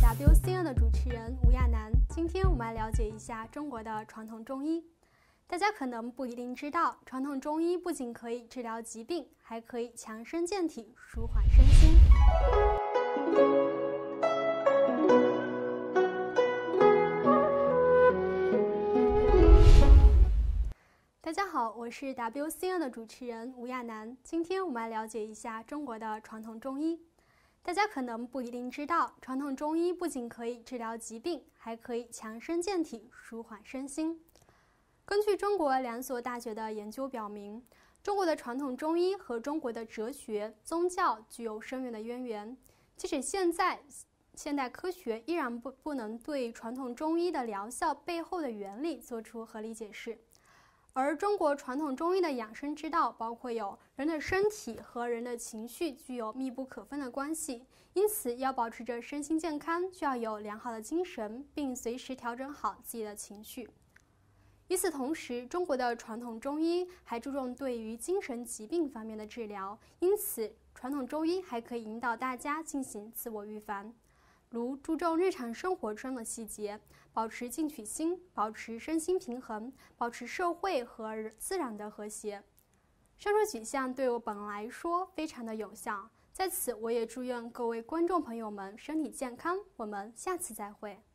WCN 的主持人吴亚楠。今天我们来了解一下中国的传统中医。大家可能不一定知道，传统中医不仅可以治疗疾病，还可以强身健体、舒缓身心。大家好，我是 WCN 的主持人吴亚楠。今天我们来了解一下中国的传统中医。大家可能不一定知道，传统中医不仅可以治疗疾病，还可以强身健体、舒缓身心。根据中国2所大学的研究表明，中国的传统中医和中国的哲学、宗教具有深远的渊源。即使现代科学依然不能对传统中医的疗效背后的原理做出合理解释。而中国传统中医的养生之道包括有人的身体和人的情绪具有密不可分的关系，因此要保持着身心健康，就要有良好的精神，并随时调整好自己的情绪。与此同时，中国的传统中医还注重对于精神疾病方面的治疗，因此传统中医还可以引导大家进行自我预防，如注重日常生活中的细节，保持进取心，保持身心平衡，保持社会和自然的和谐。上述几项对我本人来说非常的有效，在此我也祝愿各位观众朋友们身体健康，我们下次再会。